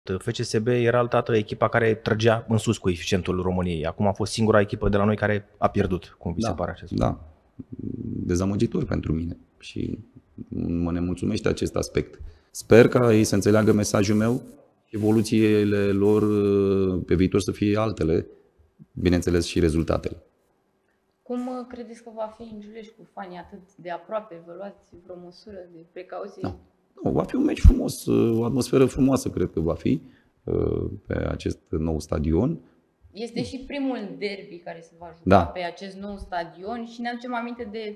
FCSB era altădată echipa care trăgea în sus coeficientul României. Acum a fost singura echipă de la noi care a pierdut. Cum vi se pare acest lucru? Da, dezamăgitor pentru mine și mă nemulțumește acest aspect. Sper ca ei să înțeleagă mesajul meu, evoluțiile lor pe viitor să fie altele, bineînțeles și rezultatele. Cum credeți că va fi în Giulești cu fanii atât de aproape? Vă luați vreo măsură de precauție? Da. Nu, va fi un meci frumos, o atmosferă frumoasă cred că va fi pe acest nou stadion. Este și primul derby care se va juca pe acest nou stadion și ne aducem aminte de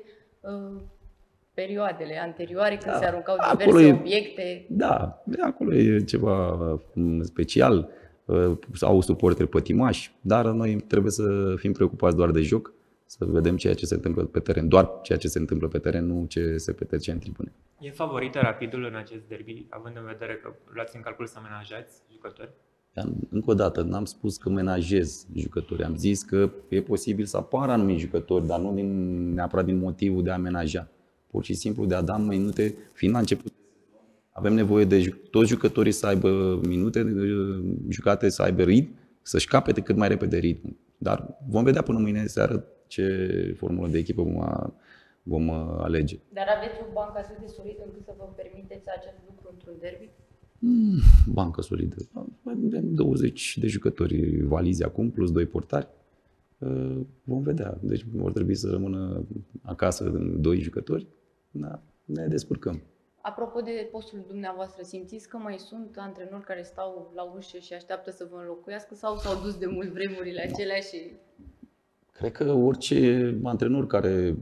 perioadele anterioare când se aruncau diverse obiecte. Da, acolo e ceva special, au suporteri pătimași, dar noi trebuie să fim preocupați doar de joc, să vedem ceea ce se întâmplă pe teren, doar ceea ce se întâmplă pe teren, nu ce se petrece în tribune. E favorită Rapidul în acest derby, având în vedere că luați în calcul să menajați jucători? Încă o dată, n-am spus că menajez jucători, am zis că e posibil să apară anumiți jucători, dar nu neapărat din motivul de a menaja. Pur și simplu de a da minute, fiind la început, avem nevoie de toți jucătorii să aibă minute jucate, să aibă ritm, să-și capete cât mai repede ritmul. Dar vom vedea până mâine seară ce formulă de echipă vom alege. Dar aveți o bancă atât de solidă încât să vă permiteți acest lucru într-un derby? Bancă solidă. Avem 20 de jucători valizi acum, plus 2 portari. Vom vedea. Deci vor trebui să rămână acasă 2 jucători. Da, ne descurcăm. Apropo de postul dumneavoastră, simțiți că mai sunt antrenori care stau la ușă și așteaptă să vă înlocuiască sau s-au dus de mult vremurile acelea și... Cred că orice antrenor care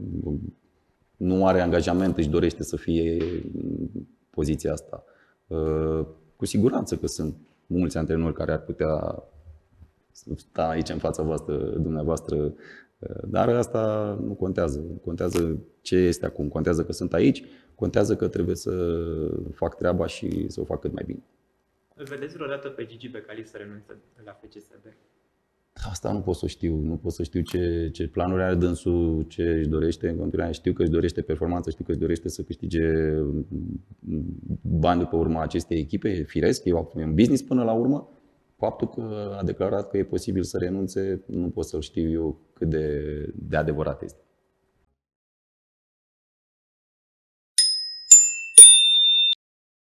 nu are angajament își dorește să fie în poziția asta. Cu siguranță că sunt mulți antrenori care ar putea sta aici în fața dumneavoastră, dar asta nu contează. Contează ce este acum. Contează că sunt aici, contează că trebuie să fac treaba și să o fac cât mai bine. Îl vedeți vreodată pe Gigi Becali să renunțe la FCSB? Asta nu pot să știu. Nu pot să știu ce planuri are dânsul, ce își dorește în continuare. Știu că își dorește performanță, știu că își dorește să câștige bani după urma acestei echipe. E firesc, e un business până la urmă. Faptul că a declarat că e posibil să renunțe, nu pot să-l știu eu cât de adevărat este.